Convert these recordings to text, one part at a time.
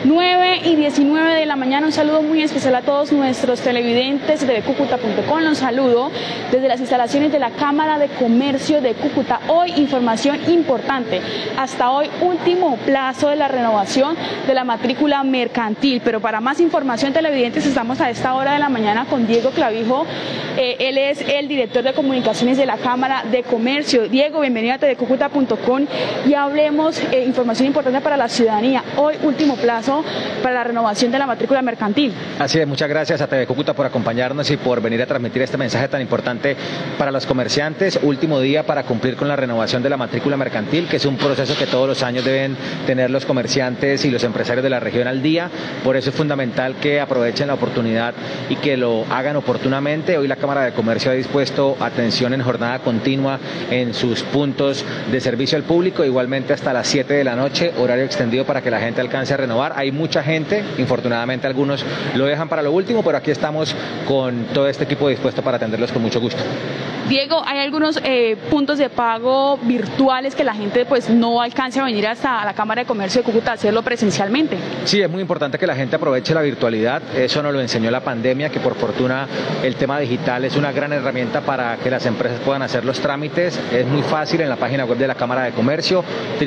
9:19 de la mañana. Un saludo muy especial a todos nuestros televidentes de tvcucuta.com. Los saludo desde las instalaciones de la Cámara de Comercio de Cúcuta. Hoy información importante. Hasta hoy último plazo de la renovación de la matrícula mercantil. Pero para más información, televidentes, estamos a esta hora de la mañana con Diego Clavijo. Él es el director de comunicaciones de la Cámara de Comercio. Diego, bienvenido a tvcucuta.com y hablemos información importante para la ciudadanía. Hoy último plazo para la renovación de la matrícula mercantil. Así es, muchas gracias a TV Cúcuta por acompañarnos y por venir a transmitir este mensaje tan importante para los comerciantes. Último día para cumplir con la renovación de la matrícula mercantil, que es un proceso que todos los años deben tener los comerciantes y los empresarios de la región al día. Por eso es fundamental que aprovechen la oportunidad y que lo hagan oportunamente. Hoy la Cámara de Comercio ha dispuesto atención en jornada continua en sus puntos de servicio al público, igualmente hasta las 7 de la noche, horario extendido para que la gente alcance a renovar. Hay mucha gente, infortunadamente algunos lo dejan para lo último, pero aquí estamos con todo este equipo dispuesto para atenderlos con mucho gusto. Diego, hay algunos puntos de pago virtuales que la gente pues no alcance a venir hasta la Cámara de Comercio de Cúcuta a hacerlo presencialmente. Sí, es muy importante que la gente aproveche la virtualidad. Eso nos lo enseñó la pandemia, que por fortuna el tema digital es una gran herramienta para que las empresas puedan hacer los trámites. Es muy fácil en la página web de la Cámara de Comercio,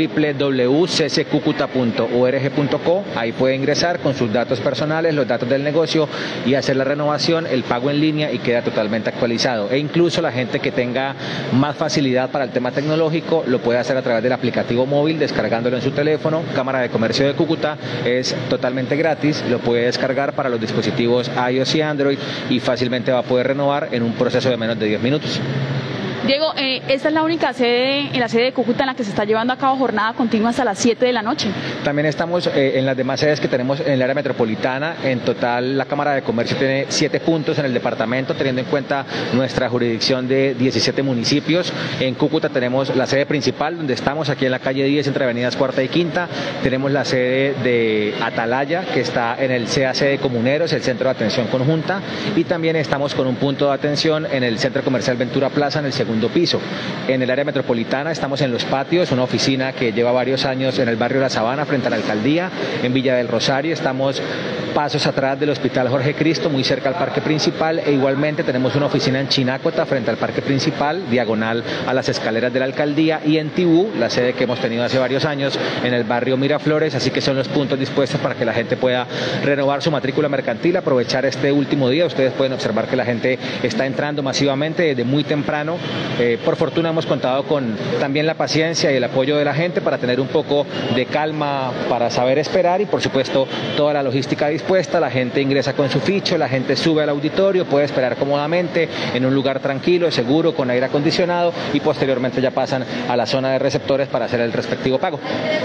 www.cccucuta.org.co. Ahí puede ingresar con sus datos personales, los datos del negocio y hacer la renovación, el pago en línea, y queda totalmente actualizado. E incluso la gente que tenga más facilidad para el tema tecnológico lo puede hacer a través del aplicativo móvil, descargándolo en su teléfono. Cámara de Comercio de Cúcuta es totalmente gratis, lo puede descargar para los dispositivos iOS y Android y fácilmente va a poder renovar en un proceso de menos de 10 minutos. Diego, esta es la única sede, en la sede de Cúcuta, en la que se está llevando a cabo jornada continua hasta las 7 de la noche. También estamos en las demás sedes que tenemos en el área metropolitana. En total, la Cámara de Comercio tiene 7 puntos en el departamento, teniendo en cuenta nuestra jurisdicción de 17 municipios. En Cúcuta tenemos la sede principal, donde estamos aquí en la calle 10, entre avenidas Cuarta y Quinta. Tenemos la sede de Atalaya, que está en el CAC de Comuneros, el Centro de Atención Conjunta. Y también estamos con un punto de atención en el Centro Comercial Ventura Plaza, en el segundo piso. En el área metropolitana estamos en Los Patios, una oficina que lleva varios años en el barrio La Sabana, frente a la alcaldía. En Villa del Rosario estamos pasos atrás del Hospital Jorge Cristo, muy cerca al parque principal, e igualmente tenemos una oficina en Chinácota, frente al parque principal, diagonal a las escaleras de la alcaldía, y en Tibú, la sede que hemos tenido hace varios años, en el barrio Miraflores. Así que son los puntos dispuestos para que la gente pueda renovar su matrícula mercantil, aprovechar este último día. Ustedes pueden observar que la gente está entrando masivamente desde muy temprano. Por fortuna hemos contado con también la paciencia y el apoyo de la gente para tener un poco de calma, para saber esperar, y por supuesto toda la logística dispuesta. La gente ingresa con su ficho, la gente sube al auditorio, puede esperar cómodamente en un lugar tranquilo, seguro, con aire acondicionado, y posteriormente ya pasan a la zona de receptores para hacer el respectivo pago.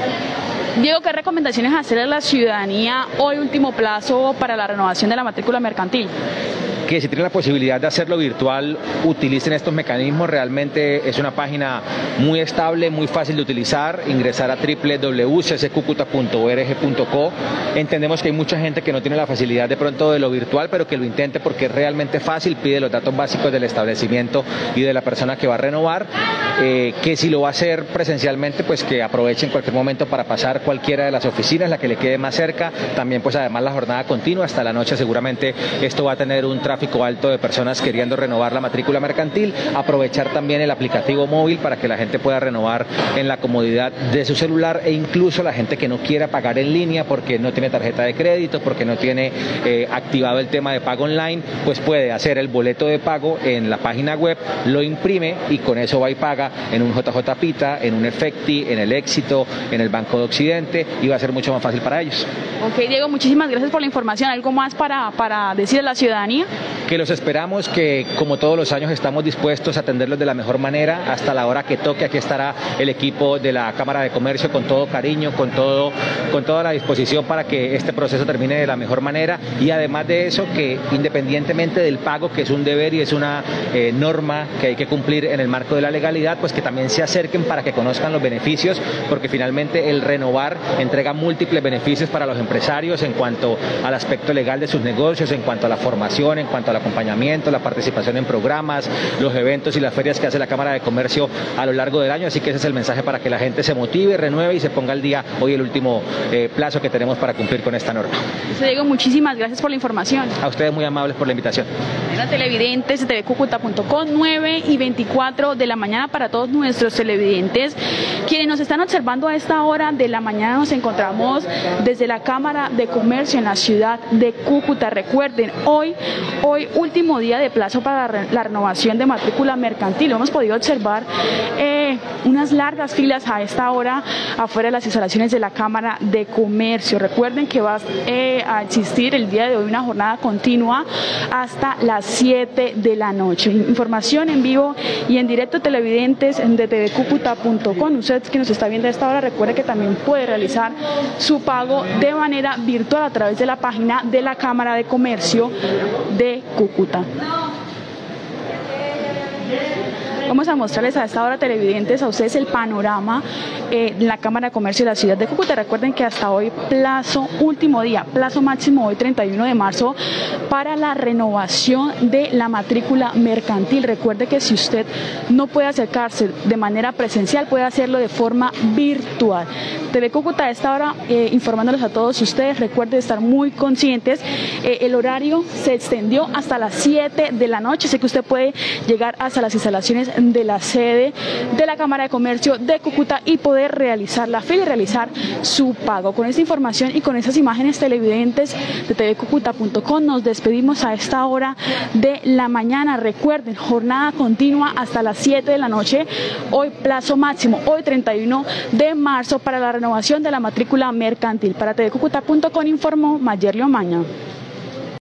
Diego, ¿qué recomendaciones hacerle a la ciudadanía hoy último plazo para la renovación de la matrícula mercantil? Que si tienen la posibilidad de hacerlo virtual, utilicen estos mecanismos. Realmente es una página muy estable, muy fácil de utilizar. Ingresar a www.cccucuta.org.co. Entendemos que hay mucha gente que no tiene la facilidad de pronto de lo virtual, pero que lo intente porque es realmente fácil. Pide los datos básicos del establecimiento y de la persona que va a renovar. Que si lo va a hacer presencialmente, pues que aprovechen cualquier momento para pasar cualquiera de las oficinas, la que le quede más cerca. También pues además la jornada continua hasta la noche, seguramente esto va a tener un tráfico alto de personas queriendo renovar la matrícula mercantil. Aprovechar también el aplicativo móvil para que la gente pueda renovar en la comodidad de su celular, e incluso la gente que no quiera pagar en línea porque no tiene tarjeta de crédito, porque no tiene activado el tema de pago online, pues puede hacer el boleto de pago en la página web, lo imprime y con eso va y paga en un JJ Pita, en un Efecti, en el Éxito, en el Banco de Occidente, y va a ser mucho más fácil para ellos. Ok, Diego, muchísimas gracias por la información. ¿Algo más para decir a la ciudadanía? Que los esperamos, que como todos los años estamos dispuestos a atenderlos de la mejor manera hasta la hora que toque. Aquí estará el equipo de la Cámara de Comercio con todo cariño, con toda la disposición para que este proceso termine de la mejor manera. Y además de eso, que independientemente del pago, que es un deber y es una norma que hay que cumplir en el marco de la legalidad, pues que también se acerquen para que conozcan los beneficios, porque finalmente el renovar entrega múltiples beneficios para los empresarios en cuanto al aspecto legal de sus negocios, en cuanto a la formación, en cuanto a la acompañamiento, la participación en programas, los eventos y las ferias que hace la Cámara de Comercio a lo largo del año, así que ese es el mensaje para que la gente se motive, renueve y se ponga al día hoy el último plazo que tenemos para cumplir con esta norma. Diego, muchísimas gracias por la información. A ustedes muy amables por la invitación. Bueno, televidentes de tvcucuta.com, 9:24 de la mañana para todos nuestros televidentes. Quienes nos están observando a esta hora de la mañana, nos encontramos desde la Cámara de Comercio en la ciudad de Cúcuta. Recuerden, hoy último día de plazo para la renovación de matrícula mercantil. Hemos podido observar unas largas filas a esta hora afuera de las instalaciones de la Cámara de Comercio. Recuerden que va a existir el día de hoy una jornada continua hasta las 7 de la noche. Información en vivo y en directo, televidentes de tvcucuta.com. Usted que nos está viendo a esta hora, recuerde que también puede realizar su pago de manera virtual a través de la página de la Cámara de Comercio de Cúcuta. Vamos a mostrarles a esta hora, televidentes, a ustedes el panorama de la Cámara de Comercio de la ciudad de Cúcuta. Recuerden que hasta hoy último día, plazo máximo hoy 31 de marzo para la renovación de la matrícula mercantil. Recuerde que si usted no puede acercarse de manera presencial, puede hacerlo de forma virtual. TV Cúcuta a esta hora informándoles a todos ustedes. Recuerden estar muy conscientes. El horario se extendió hasta las 7 de la noche. Sé que usted puede llegar hasta las instalaciones de la sede de la Cámara de Comercio de Cúcuta y poder realizar la fila y realizar su pago. Con esta información y con esas imágenes, televidentes de tvcucuta.com, nos despedimos a esta hora de la mañana. Recuerden, jornada continua hasta las 7 de la noche. Hoy plazo máximo, hoy 31 de marzo para la renovación de la matrícula mercantil. Para tvcucuta.com informó Mayerly Omaña.